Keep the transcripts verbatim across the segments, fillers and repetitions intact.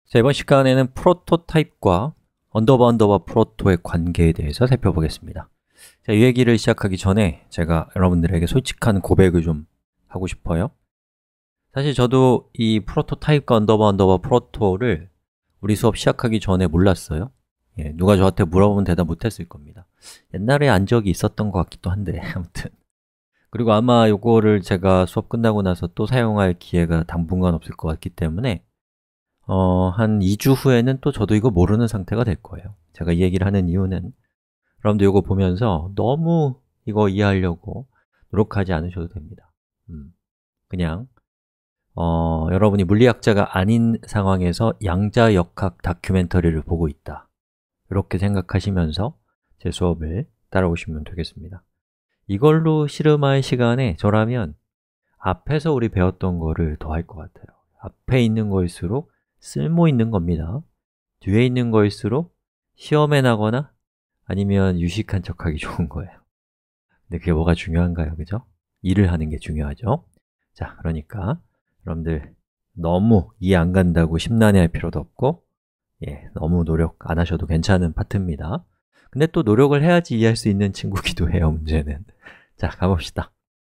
자, 이번 시간에는 프로토타입과 언더바 언더바 프로토의 관계에 대해서 살펴보겠습니다. 자, 이 얘기를 시작하기 전에 제가 여러분들에게 솔직한 고백을 좀 하고 싶어요. 사실 저도 이 프로토타입과 언더바 언더바 프로토를 우리 수업 시작하기 전에 몰랐어요. 예, 누가 저한테 물어보면 대답 못했을 겁니다. 옛날에 안 적이 있었던 것 같기도 한데 아무튼 그리고 아마 요거를 제가 수업 끝나고 나서 또 사용할 기회가 당분간 없을 것 같기 때문에 어, 한 이 주 후에는 또 저도 이거 모르는 상태가 될 거예요. 제가 이 얘기를 하는 이유는 여러분들 이거 보면서 너무 이거 이해하려고 노력하지 않으셔도 됩니다. 음, 그냥 어, 여러분이 물리학자가 아닌 상황에서 양자역학 다큐멘터리를 보고 있다, 이렇게 생각하시면서 제 수업을 따라오시면 되겠습니다. 이걸로 씨름할 시간에 저라면 앞에서 우리 배웠던 거를 더 할 것 같아요. 앞에 있는 거일수록 쓸모 있는 겁니다. 뒤에 있는 거일수록 시험에 나거나 아니면 유식한 척하기 좋은 거예요. 근데 그게 뭐가 중요한가요? 그죠? 일을 하는 게 중요하죠. 자, 그러니까 여러분들 너무 이해 안 간다고 심란해할 필요도 없고, 예, 너무 노력 안 하셔도 괜찮은 파트입니다. 근데 또 노력을 해야지 이해할 수 있는 친구기도 해요, 문제는. 자, 가봅시다.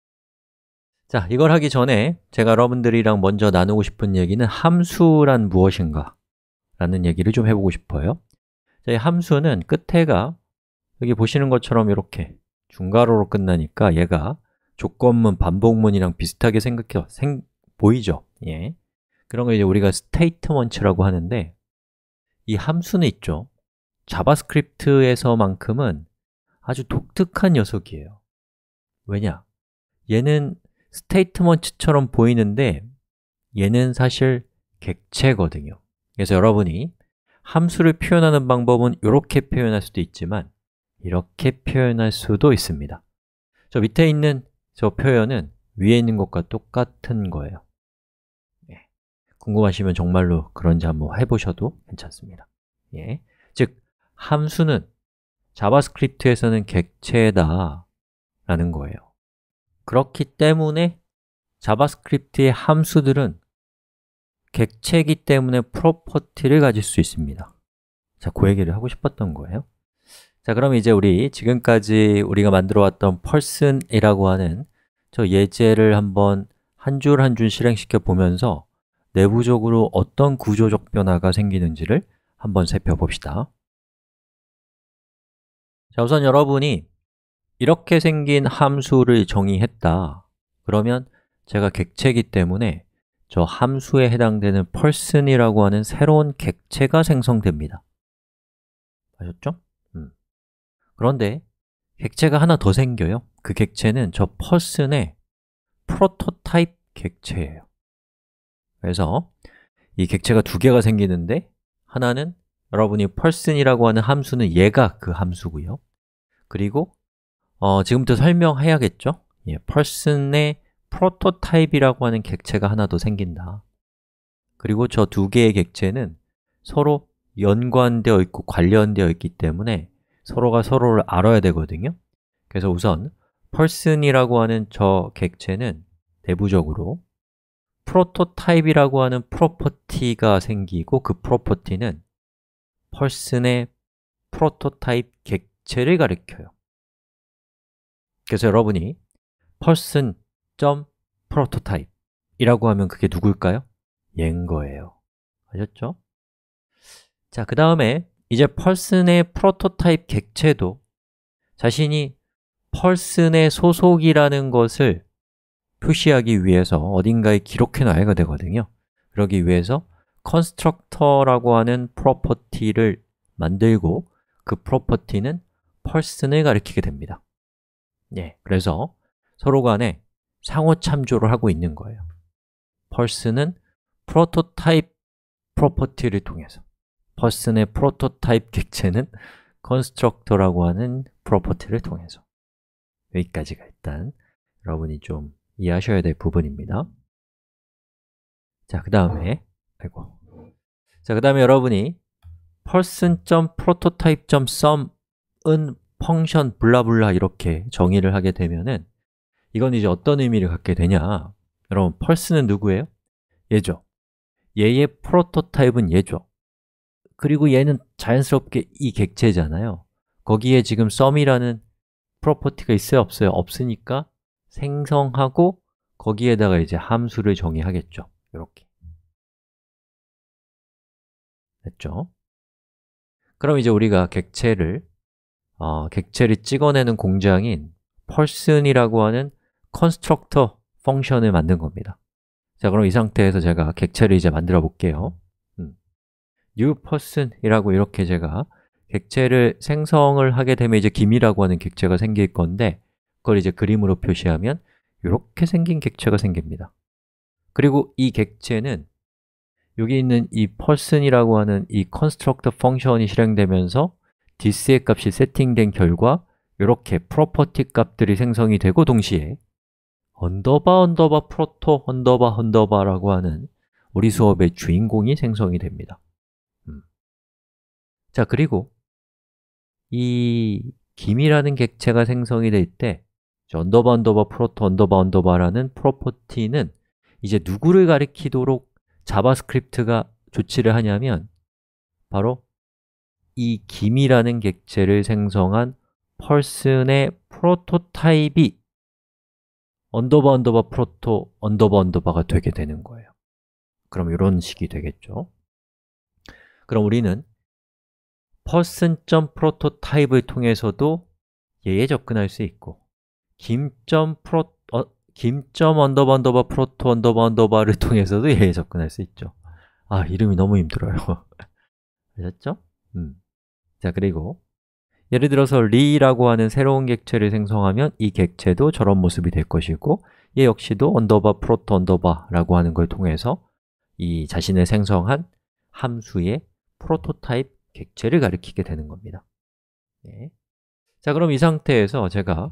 자, 이걸 하기 전에 제가 여러분들이랑 먼저 나누고 싶은 얘기는 함수란 무엇인가 라는 얘기를 좀 해보고 싶어요. 자, 이 함수는 끝에가 여기 보시는 것처럼 이렇게 중괄호로 끝나니까 얘가 조건문, 반복문이랑 비슷하게 생각해, 생, 보이죠? 예. 그런 걸 이제 우리가 스테이트먼트라고 하는데, 이 함수는 있죠, 자바스크립트에서만큼은 아주 독특한 녀석이에요. 왜냐? 얘는 스테이트먼트처럼 보이는데 얘는 사실 객체거든요. 그래서 여러분이 함수를 표현하는 방법은 이렇게 표현할 수도 있지만 이렇게 표현할 수도 있습니다. 저 밑에 있는 저 표현은 위에 있는 것과 똑같은 거예요. 예. 궁금하시면 정말로 그런지 한번 해보셔도 괜찮습니다. 예. 즉, 함수는 자바스크립트에서는 객체다 라는 거예요. 그렇기 때문에 자바스크립트의 함수들은 객체이기 때문에 프로퍼티를 가질 수 있습니다. 자, 그 얘기를 하고 싶었던 거예요. 자, 그럼 이제 우리 지금까지 우리가 만들어 왔던 person이라고 하는 저 예제를 한번 한 줄 한 줄 실행시켜 보면서 내부적으로 어떤 구조적 변화가 생기는지를 한번 살펴봅시다. 자, 우선 여러분이 이렇게 생긴 함수를 정의했다, 그러면 제가 객체이기 때문에 저 함수에 해당되는 person이라고 하는 새로운 객체가 생성됩니다. 아셨죠? 음. 그런데 객체가 하나 더 생겨요. 그 객체는 저 person의 프로토타입 객체예요. 그래서 이 객체가 두 개가 생기는데, 하나는 여러분이 person이라고 하는 함수는 얘가 그 함수고요. 그리고 어, 지금부터 설명해야겠죠? 예, person의 프로토타입이라고 하는 객체가 하나 더 생긴다. 그리고 저 두 개의 객체는 서로 연관되어 있고 관련되어 있기 때문에 서로가 서로를 알아야 되거든요. 그래서 우선 person이라고 하는 저 객체는 내부적으로 프로토타입이라고 하는 프로퍼티가 생기고, 그 프로퍼티는 person의 프로토타입 객체를 가리켜요. 그래서 여러분이 person.prototype 이라고 하면 그게 누굴까요? 얘인 거예요. 아셨죠? 자, 그 다음에 이제 person의 프로토타입 객체도 자신이 person의 소속이라는 것을 표시하기 위해서 어딘가에 기록해 놔야 되거든요. 그러기 위해서 constructor라고 하는 프로퍼티를 만들고, 그 프로퍼티는 person을 가리키게 됩니다. 예, 그래서 서로 간에 상호 참조를 하고 있는 거예요. person은 프로토타입 프로퍼티를 통해서, person의 프로토타입 객체는 constructor라고 하는 프로퍼티를 통해서. 여기까지가 일단 여러분이 좀 이해하셔야 될 부분입니다. 자, 그 다음에 아이고. 자, 그 다음에 여러분이 person.prototype.sum은 펑션 블라블라 이렇게 정의를 하게 되면은 이건 이제 어떤 의미를 갖게 되냐? 여러분, person은 누구예요? 얘죠. 얘의 프로토타입은 얘죠. 그리고 얘는 자연스럽게 이 객체잖아요. 거기에 지금 썸이라는 프로퍼티가 있어요, 없어요? 없으니까 생성하고 거기에다가 이제 함수를 정의하겠죠. 이렇게. 됐죠? 그럼 이제 우리가 객체를 어, 객체를 찍어내는 공장인 person이라고 하는 constructor 펑션을 만든 겁니다. 자, 그럼 이 상태에서 제가 객체를 이제 만들어 볼게요. 음. new person이라고 이렇게 제가 객체를 생성을 하게 되면 이제 김이라고 하는 객체가 생길 건데 그걸 이제 그림으로 표시하면 이렇게 생긴 객체가 생깁니다. 그리고 이 객체는 여기 있는 이 person이라고 하는 이 constructor 펑션이 실행되면서 this의 값이 세팅된 결과 이렇게 property 값들이 생성이 되고 동시에 언더바 언더바 프로토 언더바 언더바라고 하는 우리 수업의 주인공이 생성이 됩니다. 음. 자, 그리고 이 김이라는 객체가 생성이 될 때 언더바 언더바 프로토 언더바 언더바라는 프로퍼티는 이제 누구를 가리키도록 자바스크립트가 조치를 하냐면 바로 이 김이라는 객체를 생성한 person의 프로토타입이 언더바 언더바 프로토 언더바 언더바가 되게 되는 거예요. 그럼 이런 식이 되겠죠. 그럼 우리는 person.prototype을 통해서도 얘에 접근할 수 있고 김.프로 어, 김. 언더바 언더바 프로토 언더바 언더바를 통해서도 얘에 접근할 수 있죠. 아, 이름이 너무 힘들어요. 아셨죠? 음. 자, 그리고 예를 들어서 리라고 하는 새로운 객체를 생성하면 이 객체도 저런 모습이 될 것이고 얘 역시도 언더바 프로토 언더바라고 하는 걸 통해서 이 자신을 생성한 함수의 프로토타입 객체를 가리키게 되는 겁니다. 네. 자, 그럼 이 상태에서 제가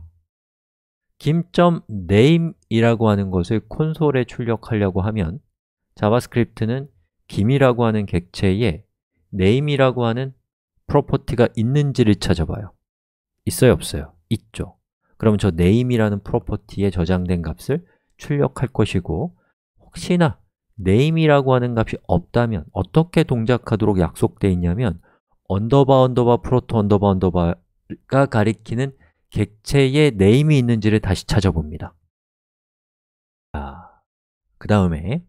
김.name이라고 하는 것을 콘솔에 출력하려고 하면 자바스크립트는 김이라고 하는 객체에 name이라고 하는 프로퍼티가 있는지를 찾아봐요. 있어요, 없어요? 있죠. 그럼 저 name이라는 프로퍼티에 저장된 값을 출력할 것이고 혹시나 name이라고 하는 값이 없다면 어떻게 동작하도록 약속되어 있냐면 언더바 언더바 프로토 언더바 언더바가 가리키는 객체의 name이 있는지를 다시 찾아봅니다. 그 다음에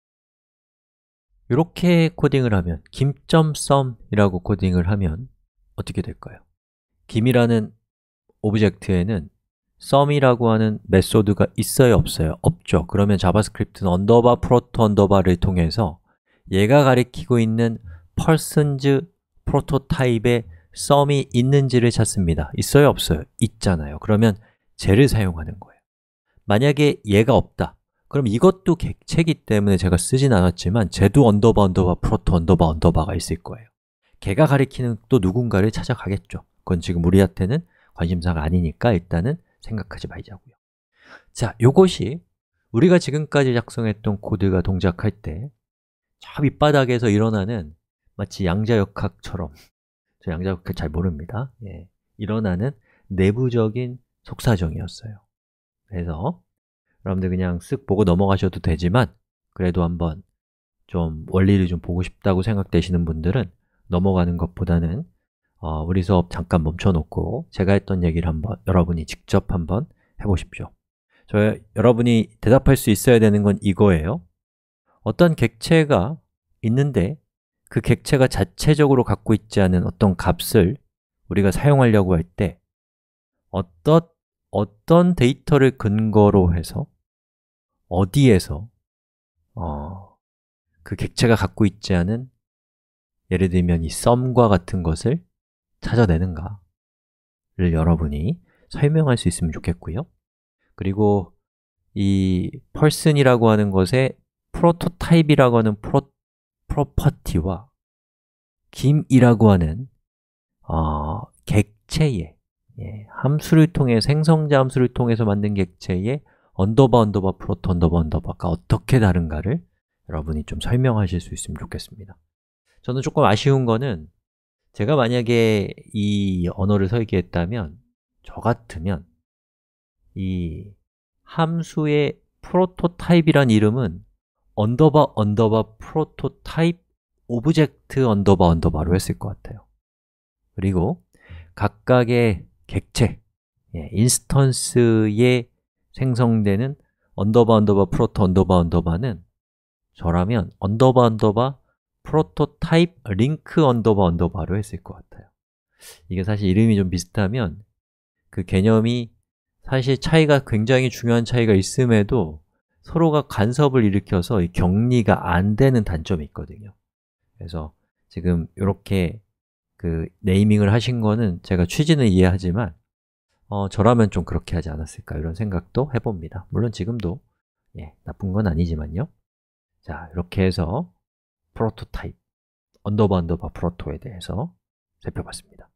이렇게 코딩을 하면 김.sum이라고 코딩을 하면 어떻게 될까요? 김이라는 오브젝트에는 sum이라고 하는 메소드가 있어요, 없어요? 없죠. 그러면 자바스크립트는 언더바 프로토 언더바를 통해서 얘가 가리키고 있는 persons 프로토타입에 sum이 있는지를 찾습니다. 있어요, 없어요? 있잖아요. 그러면 쟤를 사용하는 거예요. 만약에 얘가 없다. 그럼 이것도 객체이기 때문에 제가 쓰진 않았지만 쟤도 언더바 언더바 프로토 언더바 언더바가 있을 거예요. 걔가 가리키는 또 누군가를 찾아가겠죠. 그건 지금 우리한테는 관심사가 아니니까 일단은 생각하지 말자고요. 자, 요것이 우리가 지금까지 작성했던 코드가 동작할 때 저 밑바닥에서 일어나는 마치 양자역학처럼 저 양자역학 잘 모릅니다. 예, 일어나는 내부적인 속사정이었어요. 그래서 여러분들 그냥 쓱 보고 넘어가셔도 되지만 그래도 한번 좀 원리를 좀 보고 싶다고 생각되시는 분들은 넘어가는 것보다는 어, 우리 수업 잠깐 멈춰놓고 제가 했던 얘기를 한번 여러분이 직접 한번 해보십시오. 저 여러분이 대답할 수 있어야 되는 건 이거예요. 어떤 객체가 있는데 그 객체가 자체적으로 갖고 있지 않은 어떤 값을 우리가 사용하려고 할 때 어떤, 어떤 데이터를 근거로 해서 어디에서 어, 그 객체가 갖고 있지 않은 예를 들면 이 썸과 같은 것을 찾아내는가를 여러분이 설명할 수 있으면 좋겠고요. 그리고 이 person이라고 하는 것의 프로토타입이라고 하는 프로, 프로퍼티와 김이라고 하는 어, 객체의 예, 함수를 통해 생성자 함수를 통해서 만든 객체의 언더바 언더바 프로토 언더바 언더바가 어떻게 다른가를 여러분이 좀 설명하실 수 있으면 좋겠습니다. 저는 조금 아쉬운 거는 제가 만약에 이 언어를 설계했다면 저 같으면 이 함수의 프로토타입이란 이름은 언더바 언더바 프로토타입 오브젝트 언더바 언더바로 했을 것 같아요. 그리고 각각의 객체, 예, 인스턴스에 생성되는 언더바 언더바 프로토 언더바 언더바는 저라면 언더바 언더바 프로토타입 링크 언더바 언더바로 했을 것 같아요. 이게 사실 이름이 좀 비슷하면 그 개념이 사실 차이가 굉장히 중요한 차이가 있음에도 서로가 간섭을 일으켜서 격리가 안 되는 단점이 있거든요. 그래서 지금 이렇게 그 네이밍을 하신 거는 제가 취지는 이해하지만 어, 저라면 좀 그렇게 하지 않았을까 이런 생각도 해봅니다. 물론 지금도 예, 나쁜 건 아니지만요. 자, 이렇게 해서 프로토타입, 언더바 언더바 프로토에 대해서 살펴봤습니다.